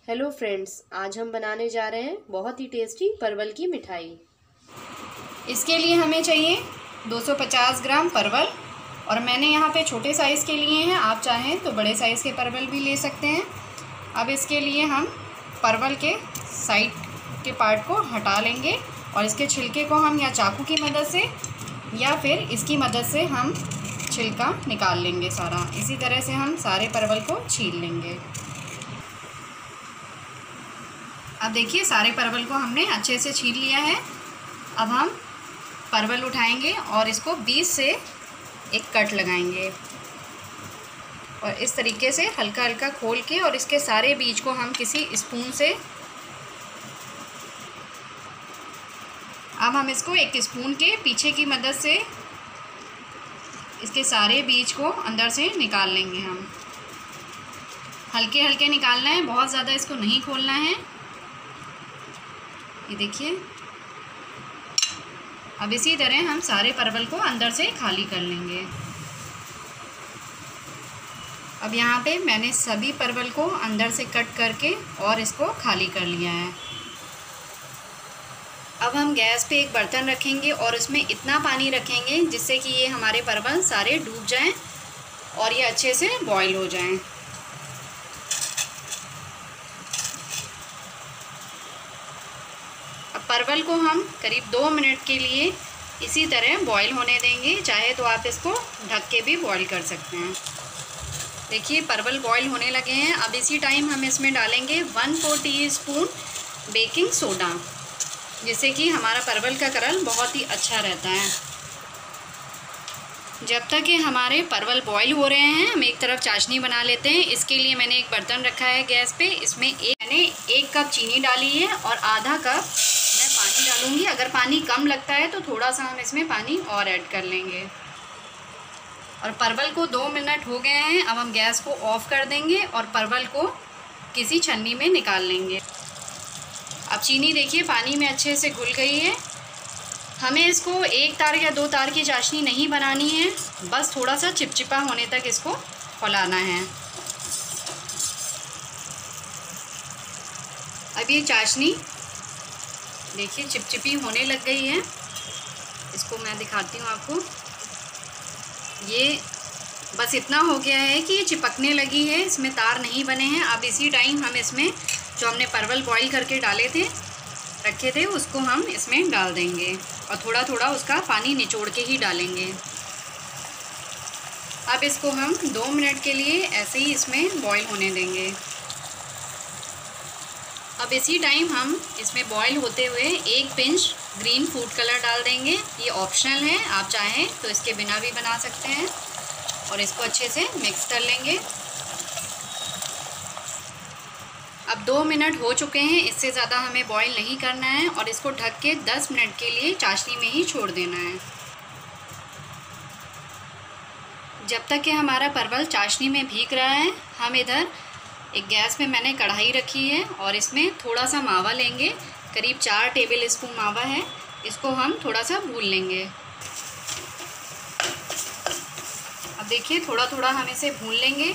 Hello friends, आज हम बनाने जा रहे हैं बहुत ही टेस्टी परवल की मिठाई। इसके लिए हमें चाहिए 250 ग्राम परवल और मैंने यहाँ पे छोटे साइज़ के लिए हैं। आप चाहें तो बड़े साइज़ के परवल भी ले सकते हैं। अब इसके लिए हम परवल के साइड के पार्ट को हटा लेंगे और इसके छिलके को हम या चाकू की मदद से या फिर इसकी मदद से हम छिलका निकाल लेंगे सारा। इसी तरह से हम सारे परवल को छील लेंगे। अब देखिए सारे परवल को हमने अच्छे से छील लिया है। अब हम परवल उठाएंगे और इसको बीच से एक कट लगाएंगे और इस तरीके से हल्का हल्का खोल के और इसके सारे बीज को हम किसी स्पून से, अब हम इसको एक स्पून के पीछे की मदद से इसके सारे बीज को अंदर से निकाल लेंगे। हम हल्के हल्के निकालना है, बहुत ज़्यादा इसको नहीं खोलना है। ये देखिए, अब इसी तरह हम सारे परवल को अंदर से खाली कर लेंगे। अब यहाँ पे मैंने सभी परवल को अंदर से कट करके और इसको खाली कर लिया है। अब हम गैस पे एक बर्तन रखेंगे और उसमें इतना पानी रखेंगे जिससे कि ये हमारे परवल सारे डूब जाएं और ये अच्छे से बॉईल हो जाएं। अब परवल को हम करीब 2 मिनट के लिए इसी तरह बॉईल होने देंगे। चाहे तो आप इसको ढक के भी बॉईल कर सकते हैं। देखिए परवल बॉईल होने लगे हैं। अब इसी टाइम हम इसमें डालेंगे 1/4 टीस्पून बेकिंग सोडा, जिससे कि हमारा परवल का कलर बहुत ही अच्छा रहता है। जब तक कि हमारे परवल बॉईल हो रहे हैं हम एक तरफ चाशनी बना लेते हैं। इसके लिए मैंने एक बर्तन रखा है गैस पे। इसमें मैंने 1 कप चीनी डाली है और आधा कप मैं पानी डालूंगी। अगर पानी कम लगता है तो थोड़ा सा हम इसमें पानी और ऐड कर लेंगे। और परवल को 2 मिनट हो गए हैं। अब हम गैस को ऑफ़ कर देंगे और परवल को किसी छन्नी में निकाल लेंगे। अब चीनी देखिए पानी में अच्छे से घुल गई है। हमें इसको 1 तार या 2 तार की चाशनी नहीं बनानी है, बस थोड़ा सा चिपचिपा होने तक इसको खौलाना है। अब ये चाशनी देखिए चिपचिपी होने लग गई है। इसको मैं दिखाती हूँ आपको। ये बस इतना हो गया है कि ये चिपकने लगी है, इसमें तार नहीं बने हैं। अब इसी टाइम हम इसमें जो हमने परवल बॉईल करके रखे थे उसको हम इसमें डाल देंगे और थोड़ा थोड़ा उसका पानी निचोड़ के ही डालेंगे। अब इसको हम 2 मिनट के लिए ऐसे ही इसमें बॉईल होने देंगे। अब इसी टाइम हम इसमें बॉईल होते हुए 1 पिंच ग्रीन फूड कलर डाल देंगे। ये ऑप्शनल है, आप चाहें तो इसके बिना भी बना सकते हैं। और इसको अच्छे से मिक्स कर लेंगे। अब 2 मिनट हो चुके हैं, इससे ज़्यादा हमें बॉईल नहीं करना है और इसको ढक के 10 मिनट के लिए चाशनी में ही छोड़ देना है। जब तक कि हमारा परवल चाशनी में भीग रहा है, हम इधर एक गैस पे मैंने कढ़ाई रखी है और इसमें थोड़ा सा मावा लेंगे। करीब 4 टेबल स्पून मावा है। इसको हम थोड़ा सा भून लेंगे। अब देखिए थोड़ा थोड़ा हम इसे भून लेंगे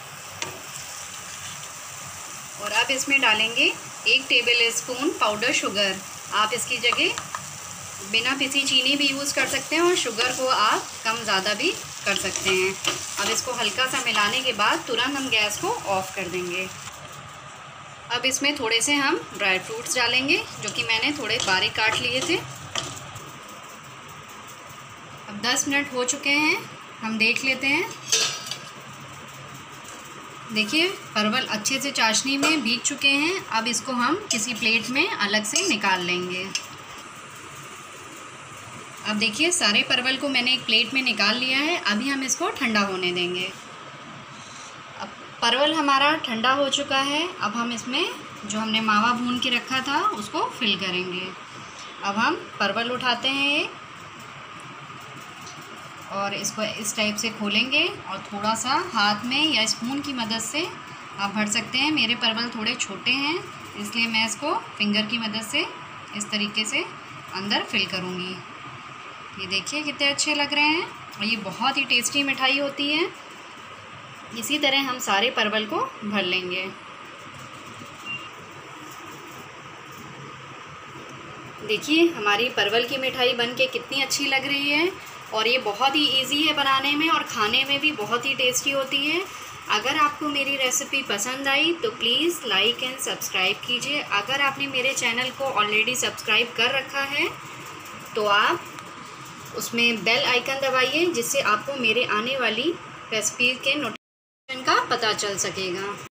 और अब इसमें डालेंगे 1 टेबल स्पून पाउडर शुगर। आप इसकी जगह बिना पिसी चीनी भी यूज़ कर सकते हैं और शुगर को आप कम ज़्यादा भी कर सकते हैं। अब इसको हल्का सा मिलाने के बाद तुरंत हम गैस को ऑफ़ कर देंगे। अब इसमें थोड़े से हम ड्राई फ्रूट्स डालेंगे जो कि मैंने थोड़े बारीक काट लिए थे। अब 10 मिनट हो चुके हैं, हम देख लेते हैं। देखिए परवल अच्छे से चाशनी में भीग चुके हैं। अब इसको हम किसी प्लेट में अलग से निकाल लेंगे। अब देखिए सारे परवल को मैंने एक प्लेट में निकाल लिया है। अभी हम इसको ठंडा होने देंगे। अब परवल हमारा ठंडा हो चुका है। अब हम इसमें जो हमने मावा भून के रखा था उसको फिल करेंगे। अब हम परवल उठाते हैं और इसको इस टाइप से खोलेंगे और थोड़ा सा हाथ में या स्पून की मदद से आप भर सकते हैं। मेरे परवल थोड़े छोटे हैं इसलिए मैं इसको फिंगर की मदद से इस तरीके से अंदर फिल करूँगी। ये देखिए कितने अच्छे लग रहे हैं और ये बहुत ही टेस्टी मिठाई होती है। इसी तरह हम सारे परवल को भर लेंगे। देखिए हमारी परवल की मिठाई बन के कितनी अच्छी लग रही है और ये बहुत ही इजी है बनाने में और खाने में भी बहुत ही टेस्टी होती है। अगर आपको मेरी रेसिपी पसंद आई तो प्लीज़ लाइक एंड सब्सक्राइब कीजिए। अगर आपने मेरे चैनल को ऑलरेडी सब्सक्राइब कर रखा है तो आप उसमें बेल आइकन दबाइए, जिससे आपको मेरे आने वाली रेसिपी के नोटिफिकेशन का पता चल सकेगा।